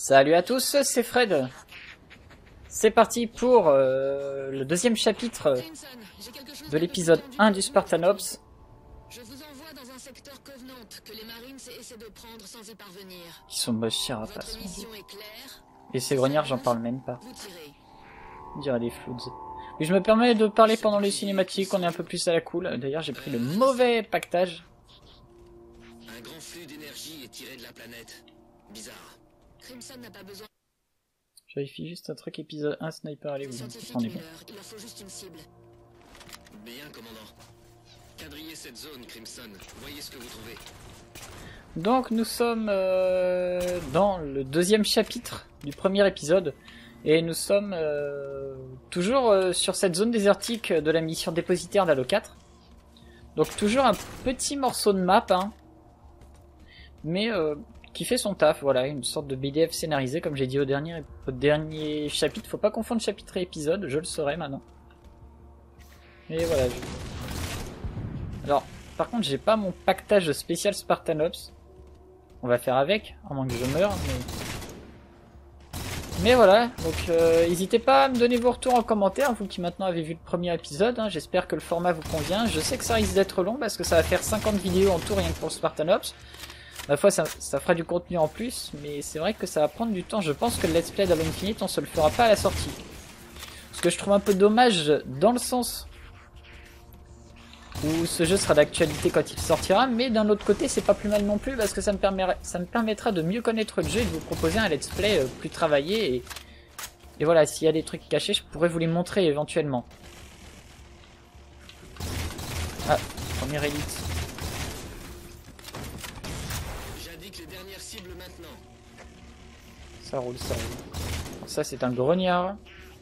Salut à tous, c'est Fred. C'est parti pour le deuxième chapitre de l'épisode 1 du Spartan Ops. Je vous envoie dans un secteur Covenant que les Marines essaient de prendre sans y parvenir. Qui sont moches charapas. Votre mission est claire. Et ces grognards, j'en parle même pas. Vous tirez. On dirait des Floods. Et je me permets de parler pendant les cinématiques, on est un peu plus à la cool. D'ailleurs, j'ai pris le mauvais pactage. Un grand flux d'énergie est tiré de la planète. Bizarre. Crimson n'a pas besoin Je vérifie juste un truc, épisode 1, sniper, allez de vous. scientifiques On est bon. Miller. Il leur faut juste une cible. Bien, commandant. Quadrillez cette zone, Crimson. Voyez ce que vous trouvez. Donc nous sommes dans le deuxième chapitre du premier épisode. Et nous sommes toujours sur cette zone désertique de la mission dépositaire d'Halo 4. Donc toujours un petit morceau de map, hein, mais qui fait son taf, voilà, une sorte de BDF scénarisé, comme j'ai dit au dernier chapitre. Faut pas confondre chapitre et épisode, je le saurai maintenant. Et voilà. Alors, par contre, j'ai pas mon pactage spécial Spartan Ops. On va faire avec, à moins que je meure, mais voilà, donc n'hésitez pas à me donner vos retours en commentaire, vous qui maintenant avez vu le premier épisode, hein. J'espère que le format vous convient. Je sais que ça risque d'être long parce que ça va faire 50 vidéos en tout rien que pour le Spartan Ops. La fois ça fera du contenu en plus, mais c'est vrai que ça va prendre du temps. Je pense que le let's play d'Halo Infinite on se le fera pas à la sortie. Ce que je trouve un peu dommage dans le sens où ce jeu sera d'actualité quand il sortira, mais d'un autre côté c'est pas plus mal non plus parce que ça me permettra de mieux connaître le jeu et de vous proposer un let's play plus travaillé et voilà, s'il y a des trucs cachés je pourrais vous les montrer éventuellement. Ah, première élite. J'indique les dernières cibles maintenant. Ça roule, ça roule. Alors ça c'est un grognard.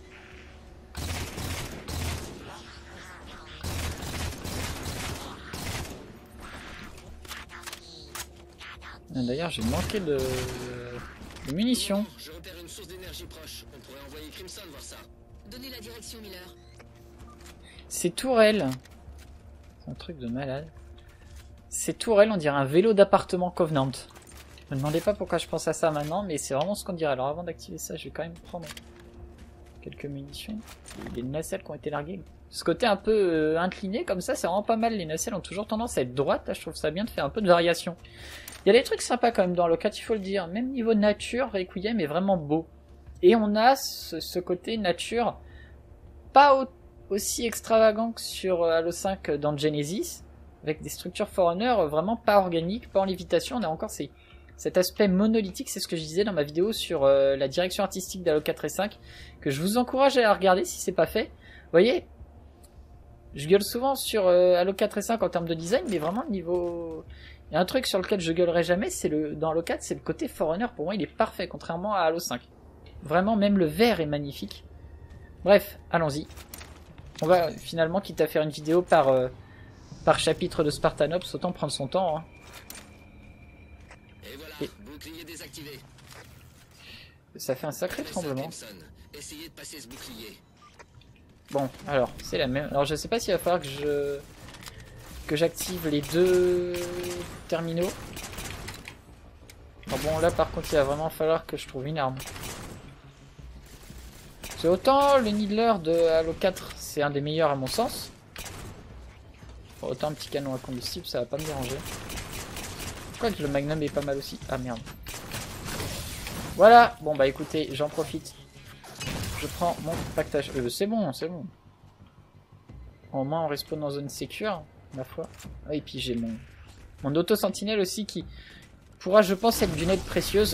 D'ailleurs j'ai manqué de munitions. Je repère une source d'énergie proche. On pourrait envoyer Crimson voir ça. Donnez la direction, Miller. Ces tourelles. C'est un truc de malade. Ces tourelles on dirait un vélo d'appartement Covenant. Ne me demandez pas pourquoi je pense à ça maintenant, mais c'est vraiment ce qu'on dirait. Alors avant d'activer ça, je vais quand même prendre quelques munitions. Il y a des nacelles qui ont été larguées. Ce côté un peu incliné comme ça, c'est vraiment pas mal. Les nacelles ont toujours tendance à être droites. Là, je trouve ça bien de faire un peu de variation. Il y a des trucs sympas quand même dans Halo 4, il faut le dire. Même niveau nature, Requiem est vraiment beau. Et on a ce côté nature pas aussi extravagant que sur Halo 5 dans Genesis, avec des structures Forerunner vraiment pas organiques, pas en lévitation. On a encore cet aspect monolithique, c'est ce que je disais dans ma vidéo sur la direction artistique d'Halo 4 et 5, que je vous encourage à regarder si c'est pas fait. Vous voyez, je gueule souvent sur Halo 4 et 5 en termes de design, mais vraiment le niveau... Il y a un truc sur lequel je gueulerai jamais, c'est dans Halo 4, c'est le côté Forerunner. Pour moi, il est parfait, contrairement à Halo 5. Vraiment, même le vert est magnifique. Bref, allons-y. On va finalement, quitte à faire une vidéo par chapitre de Spartan Ops, autant prendre son temps. Hein. Et voilà, bouclier désactivé. Ça fait un sacré Prenez ça, tremblement. Crimson. Essayez de passer ce bouclier. Bon, alors, c'est la même. Alors, je sais pas s'il va falloir que j'active les deux terminaux. Alors bon, là par contre il va vraiment falloir que je trouve une arme. C'est autant le Needler de Halo 4 c'est un des meilleurs à mon sens. Autant un petit canon à combustible ça va pas me déranger. Quoique le Magnum est pas mal aussi. Ah merde. Voilà, bon bah écoutez, j'en profite. Je prends mon pactage. C'est bon, c'est bon. Au moins on respawn en zone sécure. Ma foi. Ah, et puis j'ai mon auto-sentinelle aussi qui pourra, je pense, être d'une aide précieuse.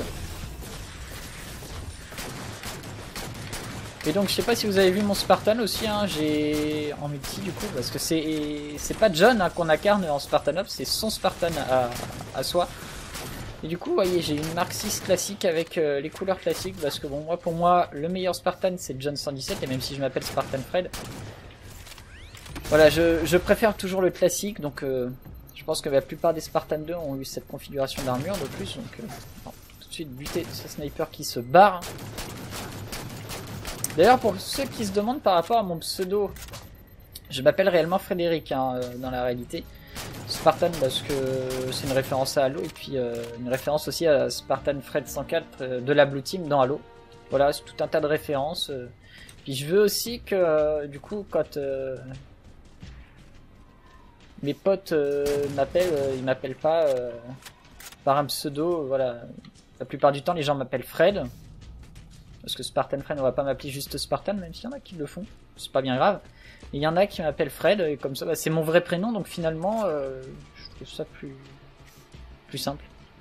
Et donc, je sais pas si vous avez vu mon Spartan aussi, hein, j'ai en multi du coup, parce que c'est pas John hein, qu'on incarne en Spartan Ops, c'est son Spartan à soi. Et du coup, vous voyez, j'ai une Mark 6 classique avec les couleurs classiques, parce que bon, moi, pour moi, le meilleur Spartan c'est le John 117, et même si je m'appelle Spartan Fred. Voilà, je préfère toujours le classique, donc je pense que la plupart des Spartan 2 ont eu cette configuration d'armure de plus, donc bon, tout de suite buter ce sniper qui se barre. D'ailleurs, pour ceux qui se demandent par rapport à mon pseudo, je m'appelle réellement Frédéric hein, dans la réalité. Ce Spartan parce que c'est une référence à Halo et puis une référence aussi à Spartan Fred 104 de la Blue Team dans Halo. Voilà, c'est tout un tas de références. Puis je veux aussi que du coup quand mes potes m'appellent, ils m'appellent pas par un pseudo. Voilà, la plupart du temps les gens m'appellent Fred parce que Spartan Fred, on va pas m'appeler juste Spartan, même s'il y en a qui le font. C'est pas bien grave. Et il y en a qui m'appellent Fred, et comme ça, bah, c'est mon vrai prénom, donc finalement, je trouve ça plus simple.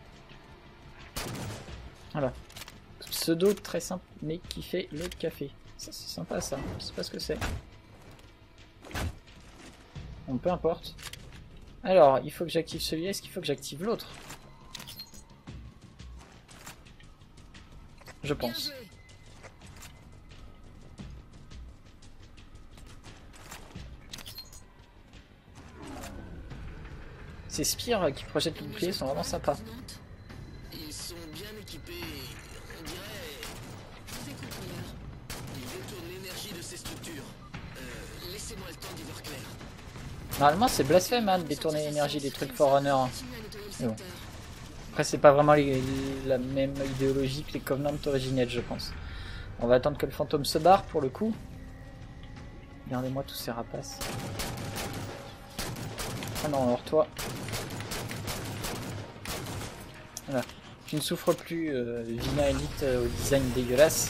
Voilà. Pseudo très simple, mais qui fait le café. Ça, c'est sympa, ça. Je sais pas ce que c'est. Bon, peu importe. Alors, il faut que j'active celui-là. Est-ce qu'il faut que j'active l'autre? Je pense. Ces spires qui projettent le bouclier sont vraiment sympas. Ils sont bien équipés, on dirait... Ils détournent l'énergie de ces structures. Laissez-moi le temps d'y voir clair. Normalement c'est blasphème hein, de détourner l'énergie des trucs Forerunner. Mais bon. Après c'est pas vraiment la même idéologie que les Covenant originels je pense. On va attendre que le fantôme se barre pour le coup. Regardez-moi tous ces rapaces. Ah non alors toi. Voilà. Tu ne souffres plus Vina Elite au design dégueulasse.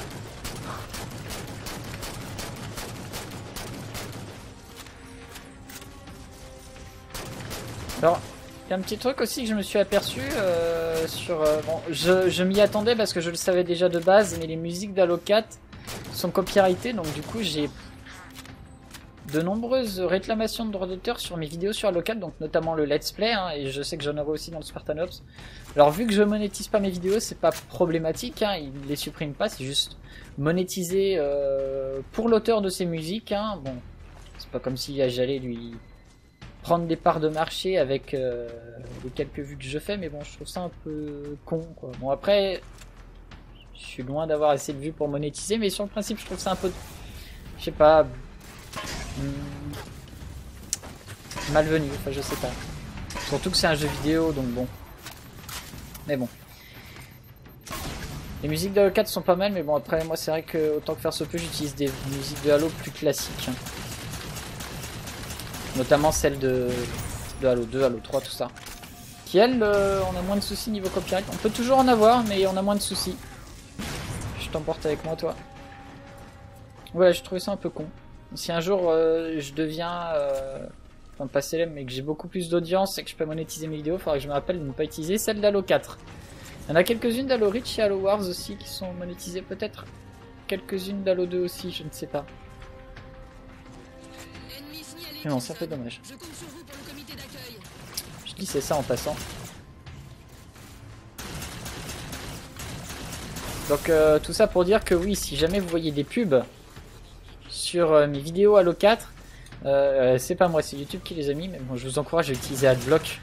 Alors, il y a un petit truc aussi que je me suis aperçu sur... bon, je m'y attendais parce que je le savais déjà de base, mais les musiques d'Halo 4 sont copyrightées, donc du coup j'ai de nombreuses réclamations de droits d'auteur sur mes vidéos sur Halo 4, donc notamment le let's play, hein, et je sais que j'en aurai aussi dans le Spartanops. Alors vu que je monétise pas mes vidéos, c'est pas problématique, hein, ils les suppriment pas, c'est juste monétisé pour l'auteur de ces musiques, hein, bon, c'est pas comme si j'allais lui prendre des parts de marché avec les quelques vues que je fais, mais bon, je trouve ça un peu con, quoi. Bon après, je suis loin d'avoir assez de vues pour monétiser, mais sur le principe, je trouve ça un peu, je sais pas, malvenu, enfin je sais pas. Surtout que c'est un jeu vidéo, donc bon. Mais bon. Les musiques de Halo 4 sont pas mal, mais bon après moi c'est vrai que autant que faire se peut, j'utilise des musiques de Halo plus classiques. Notamment celles de Halo 2, Halo 3, tout ça. Qui elles, on a moins de soucis niveau copyright. On peut toujours en avoir, mais on a moins de soucis. Je t'emporte avec moi toi. Ouais, je trouvais ça un peu con. Si un jour je deviens enfin pas célèbre mais que j'ai beaucoup plus d'audience et que je peux monétiser mes vidéos, il faudra que je me rappelle de ne pas utiliser celle d'Halo 4. Il y en a quelques-unes d'Halo Reach et Halo Wars aussi qui sont monétisées, peut-être quelques-unes d'Halo 2 aussi, je ne sais pas. Mais bon, ça fait dommage. Je glissais ça en passant. Donc tout ça pour dire que oui, si jamais vous voyez des pubs sur mes vidéos Halo 4, c'est pas moi, c'est YouTube qui les a mis, mais bon, je vous encourage à utiliser Adblock.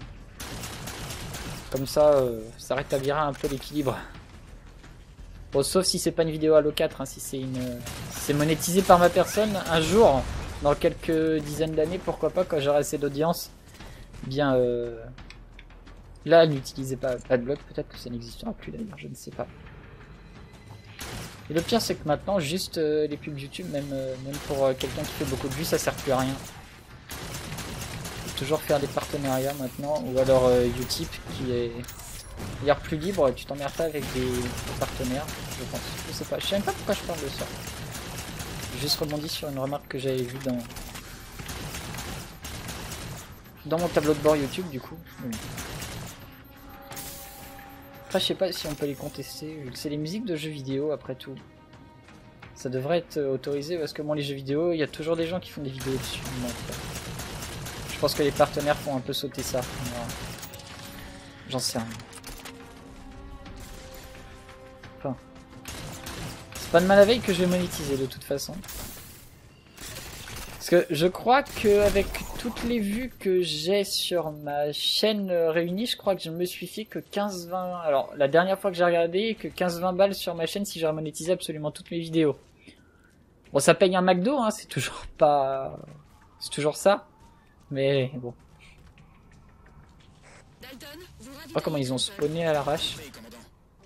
Comme ça, ça rétablira un peu l'équilibre. Bon, sauf si c'est pas une vidéo Halo 4, hein, si c'est c'est monétisé par ma personne, un jour, dans quelques dizaines d'années, pourquoi pas, quand j'aurai assez d'audience, bien là, n'utilisez pas Adblock, peut-être que ça n'existera plus d'ailleurs, je ne sais pas. Et le pire c'est que maintenant juste les pubs YouTube, même pour quelqu'un qui fait beaucoup de vues, ça sert plus à rien. Faut toujours faire des partenariats maintenant, ou alors Utip qui est d'ailleurs plus libre, tu t'emmerdes pas avec des partenaires, je pense. Je sais pas, je sais même pas pourquoi je parle de ça. J'ai juste rebondi sur une remarque que j'avais vue dans mon tableau de bord YouTube du coup. Après je sais pas si on peut les contester, vu que c'est les musiques de jeux vidéo après tout. Ça devrait être autorisé parce que bon, les jeux vidéo, il y a toujours des gens qui font des vidéos dessus. Je pense que les partenaires font un peu sauter ça. J'en sais rien. Enfin, c'est pas de mal à veille que je vais monétiser de toute façon. Parce que je crois qu'avec toutes les vues que j'ai sur ma chaîne réunie, je crois que je me suis fait que 15-20... Alors, la dernière fois que j'ai regardé, que 15-20 balles sur ma chaîne si j'aurais monétisé absolument toutes mes vidéos. Bon, ça paye un McDo, hein, c'est toujours pas... C'est toujours ça. Mais bon. Dalton, vous Oh, comment ils ont spawné à l'arrache. Oui, commandant.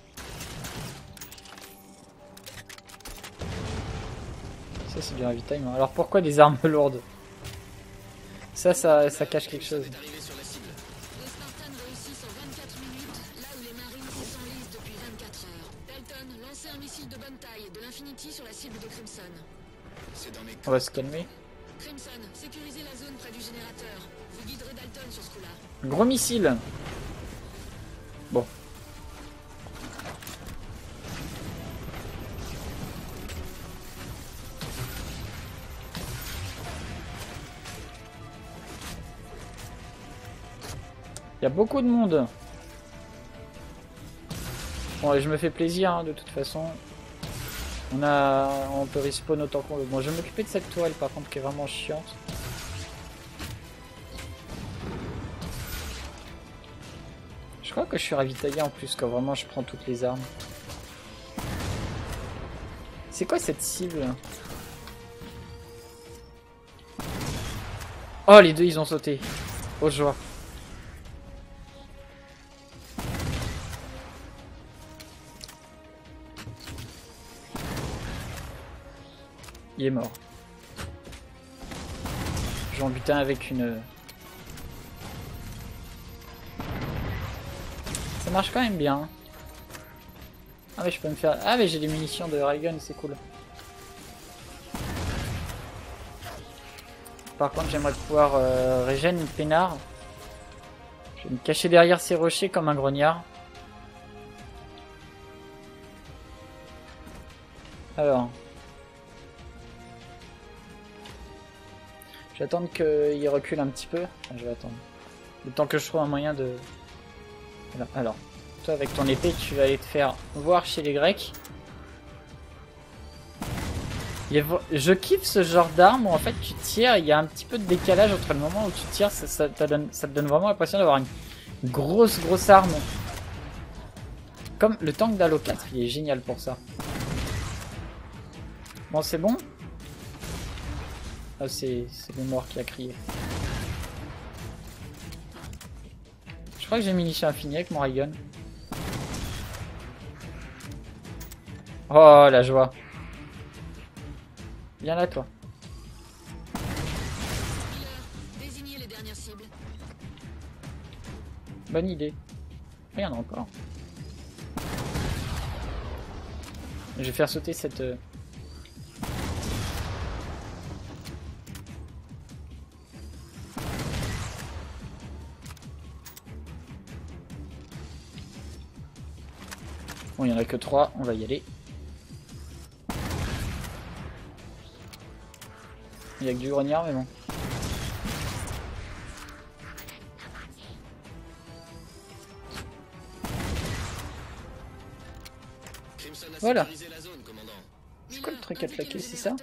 Ça, c'est du ravitaillement. Alors pourquoi des armes lourdes? Ça cache quelque chose. Est arrivé sur la cible. Les Spartans réussissent en 24 minutes, là où les Marines s'y s'enlisent depuis 24 heures. Dalton, lancez un missile de bonne taille de l'Infinity sur la cible de Crimson. C'est dans mes On va se calmer. Crimson, sécurisez la zone près du générateur. Vous guiderez Dalton sur ce coup-là. Gros missile. Bon. Il y a beaucoup de monde. Bon, et je me fais plaisir, hein, de toute façon. On peut respawn autant qu'on veut. Bon, je vais m'occuper de cette tourelle, par contre, qui est vraiment chiante. Je crois que je suis ravitaillé en plus, quand vraiment je prends toutes les armes. C'est quoi cette cible? Oh, les deux, ils ont sauté. Oh, joie. Il est mort. J'en butin avec une... Ça marche quand même bien. Ah mais je peux me faire... Ah mais j'ai des munitions de Raygun, c'est cool. Par contre j'aimerais pouvoir régénérer une peinard. Je vais me cacher derrière ces rochers comme un grognard. Alors... Je vais attendre qu'il recule un petit peu. Enfin, je vais attendre. Le temps que je trouve un moyen de... Voilà. Alors, toi avec ton épée, tu vas aller te faire voir chez les Grecs. Je kiffe ce genre d'arme où en fait tu tires, il y a un petit peu de décalage entre le moment où tu tires, ça te donne vraiment l'impression d'avoir une grosse arme. Comme le tank d'Halo 4, il est génial pour ça. Bon, c'est bon. Ah, c'est le mort qui a crié. Je crois que j'ai munitions infinies avec mon Raygun. Oh, la joie. Viens là, toi. Désignez les dernières cibles. Bonne idée. Il y en a encore. Je vais faire sauter cette... Bon, il n'y en a que 3, on va y aller. Il n'y a que du grognard, mais bon. Voilà. C'est quoi le truc à plaquer, c'est ça?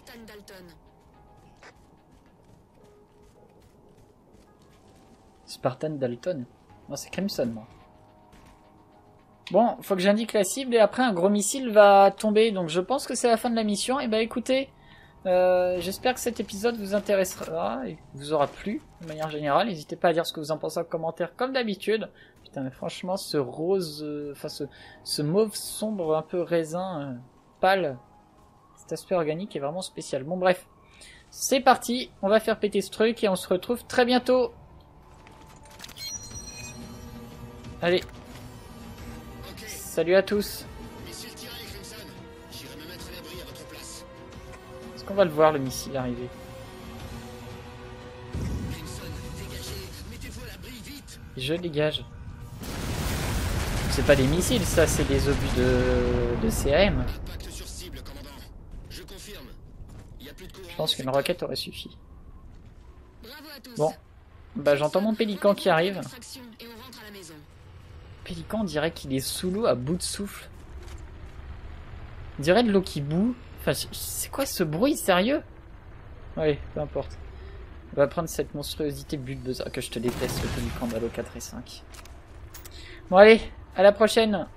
Spartan Dalton? Non, c'est Crimson, moi. Bon, faut que j'indique la cible et après un gros missile va tomber. Donc je pense que c'est la fin de la mission. Et bah écoutez, j'espère que cet épisode vous intéressera et vous aura plu de manière générale. N'hésitez pas à dire ce que vous en pensez en commentaire comme d'habitude. Putain mais franchement ce rose, enfin ce mauve sombre un peu raisin pâle, cet aspect organique est vraiment spécial. Bon bref, c'est parti, on va faire péter ce truc et on se retrouve très bientôt. Allez. Salut à tous. Est-ce qu'on va le voir le missile arriver? Je dégage. C'est pas des missiles ça, c'est des obus de CAM. Je pense qu'une roquette aurait suffi. Bon. Bah j'entends mon pélican qui arrive. Pélican, on dirait qu'il est sous l'eau à bout de souffle. On dirait de l'eau qui bout. Enfin, c'est quoi ce bruit, sérieux? Ouais, peu importe. On va prendre cette monstruosité bulle-buzz. Ah, que je te déteste, le pélican d'Halo 4 et 5. Bon allez, à la prochaine.